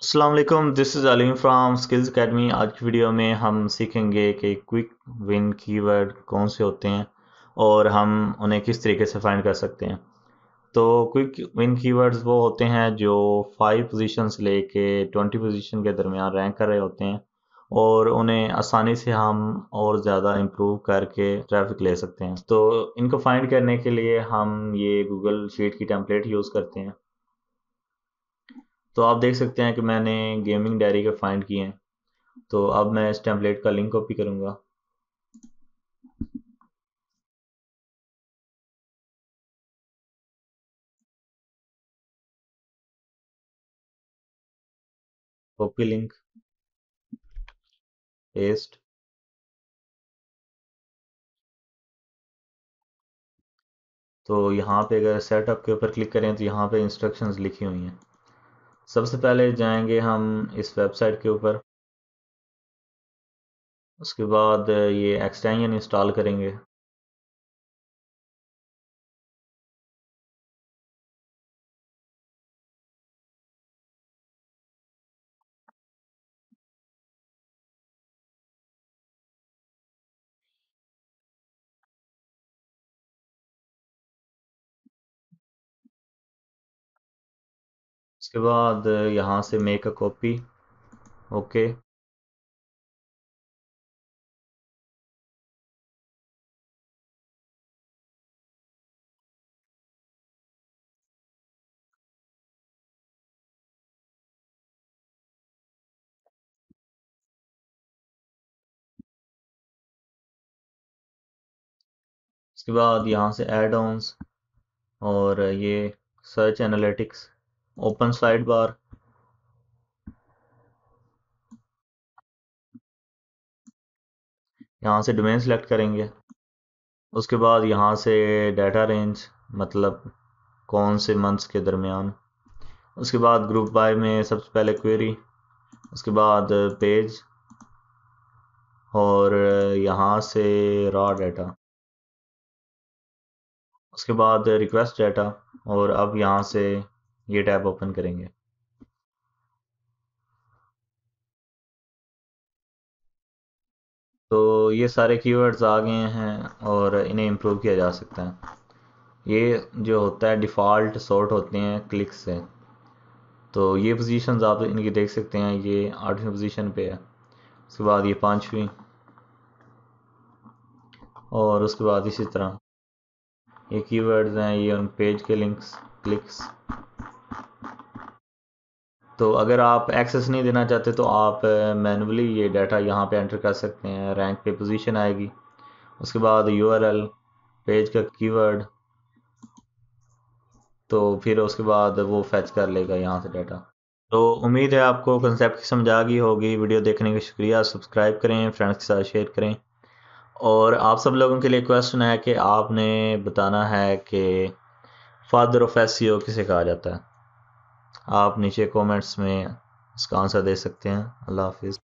अस्सलाम वालेकुम, this is Aleem from skills academy. आज की वीडियो में हम सीखेंगे कि क्विक विन कीवर्ड कौन से होते हैं और हम उन्हें किस तरीके से फाइंड कर सकते हैं। तो क्विक विन कीवर्ड्स वो होते हैं जो 5 पोजीशन से लेके 20 पोजीशन के दरमियान रैंक कर रहे होते हैं और उन्हें आसानी से हम और ज़्यादा इम्प्रूव करके ट्रैफिक ले सकते हैं। तो इनको फाइंड करने के लिए हम ये गूगल शीट की टेम्पलेट यूज़ करते हैं। तो आप देख सकते हैं कि मैंने गेमिंग डायरी के फाइंड किए हैं। तो अब मैं इस टेम्पलेट का लिंक कॉपी करूंगा। Copy link, paste. तो यहाँ पे अगर सेटअप के ऊपर क्लिक करें तो यहाँ पे इंस्ट्रक्शंस लिखी हुई हैं। सबसे पहले जाएंगे हम इस वेबसाइट के ऊपर। उसके बाद ये एक्सटेंशन इंस्टॉल करेंगे। उसके बाद यहाँ से मेक अ कॉपी। ओके। उसके बाद यहाँ से एड ऑन्स और ये search analytics, open side bar. यहाँ से डोमेन सेलेक्ट करेंगे। उसके बाद यहाँ से डाटा रेंज, मतलब कौन से मंथ्स के दरमियान। उसके बाद ग्रुप बाय में सबसे पहले क्वेरी, उसके बाद पेज और यहाँ से रॉ डाटा। उसके बाद रिक्वेस्ट डाटा और अब यहाँ से ये टैब ओपन करेंगे। तो ये सारे कीवर्ड्स आ गए हैं और इन्हें इम्प्रूव किया जा सकता है। ये जो होता है डिफ़ॉल्ट सॉर्ट होते हैं क्लिक से। तो ये पोजीशंस आप इनकी देख सकते हैं, ये 8वीं पोजीशन पे है। उसके बाद ये 5वीं और उसके बाद इसी तरह ये कीवर्ड्स हैं, ये उन पेज के लिंक्स, क्लिक्स। तो अगर आप एक्सेस नहीं देना चाहते तो आप मैनुअली ये डाटा यहाँ पे एंटर कर सकते हैं। रैंक पे पोजीशन आएगी, उसके बाद यूआरएल, पेज का कीवर्ड, तो फिर उसके बाद वो फैच कर लेगा यहाँ से डाटा। तो उम्मीद है आपको कंसेप्ट समझ आ गई होगी। वीडियो देखने का शुक्रिया। सब्सक्राइब करें, फ्रेंड्स के साथ शेयर करें। और आप सब लोगों के लिए क्वेश्चन है कि आपने बताना है कि फादर ऑफ एसईओ किसे कहा जाता है। आप नीचे कमेंट्स में इसका आंसर दे सकते हैं। अल्लाह हाफिज़।